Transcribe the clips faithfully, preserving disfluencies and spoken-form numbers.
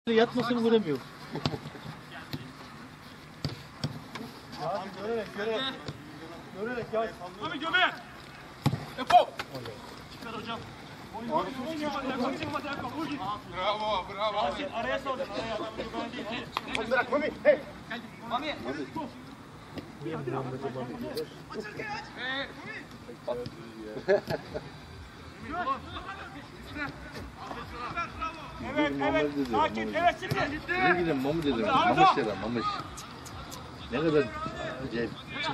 Yatmasını göremiyor. Abi görerek görerek. Görerek ya. Abi göbe. Eko. Çıkar hocam. Bravo, bravo. Araya sordum. Araya. Bırak Mami. Hey. Mami. Evet, evet. Sakin. Evet şimdi. Ne gidin Mamu dedim. Mamış dedim. Mamış. Ne kadar acayip.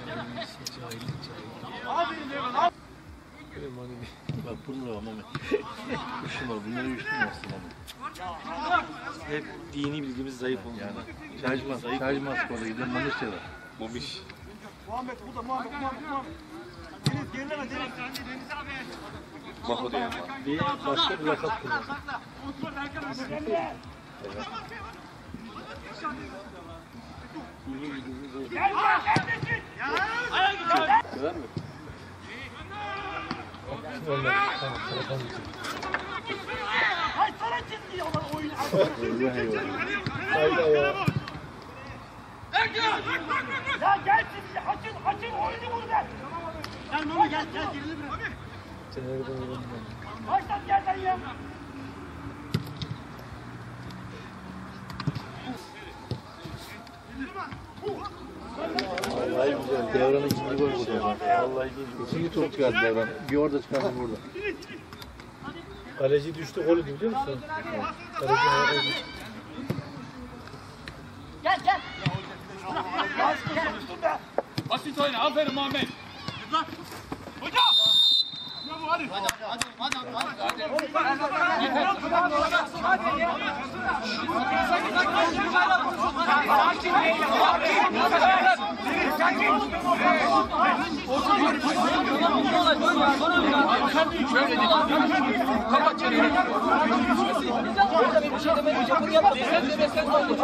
Bak burada var Mami. Kuşum var. Bunları üşütmezsin Mami. Hep dini bilgimiz zayıf oldu. Yani. Şarjmaz. Şarjmaz kola gidin Mamış dedim. Mamış. Muhammed burada Muhammed Muhammed Muhammed. Deniz gerileme Deniz. Deniz abi. Maho diye. Bir başka bir lakap kullan. Sever mi? Hay sana çizdi ya oyun. Ya gel şimdi açın açın oyunu buradan. Gel Mami gel gel gerini bırak. Başlat gel sen ya. Vallahi güzel. Devran'ın ikinci golü bu devran. Vallahi ikinci. İkinci top çıkardı devran. Bir orada çıkardı burada. Kaleci düştü golü biliyor musun? Kaleci Gel gel. Basit oyna. Aferin Muhammed. Hoca. Bravo hadi. Hadi hadi hadi. Kapat çeneni. Bir şey demeyeceğim. Bunu yapma. Sen demesen oldu.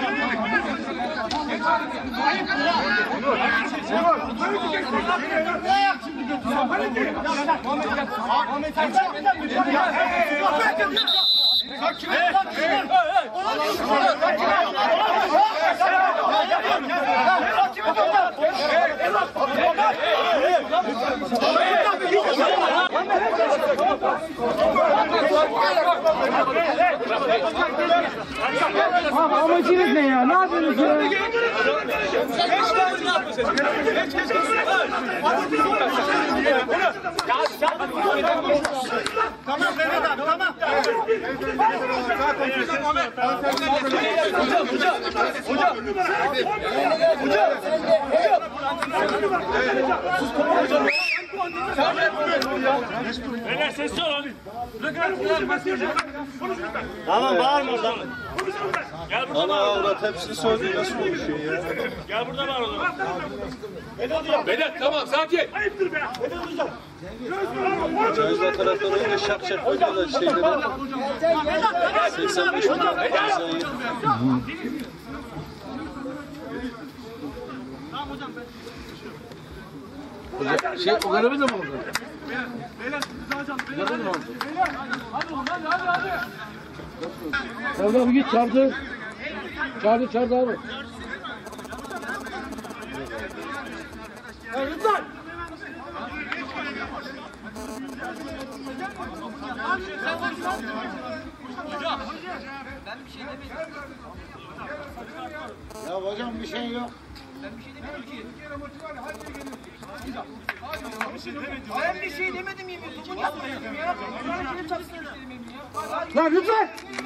Amacınız ne ya? Ne yapıyorsunuz ya? Tamam Mehmet abi tamam. Hocam, hocam. Hocam. Hocam. Beyler sessiz olun. Tamam bağırma oradan. Gel burada Ana avrat hepsini söylüyor. Nasıl konuşuyor ya? Gel burada var o zaman. Vedat tamam sakin. Ayıptır be. Cahizler taraftarı öyle şak şak oynuyorlar şeyleri. seksen beş milyon. Hoca, şey, o garabı da mı oldu? Beyler hadi hadi. Hadi hadi hadi. Çağırdı abi git çağırdı. Çağırdı çağırdı abi. Lütfen. Ya hocam bir şey yok. Ben bir şey demedim yemin ediyorum. Bunu yapmayın ya. Ben çalışsın istedim ya. Lan lütfen!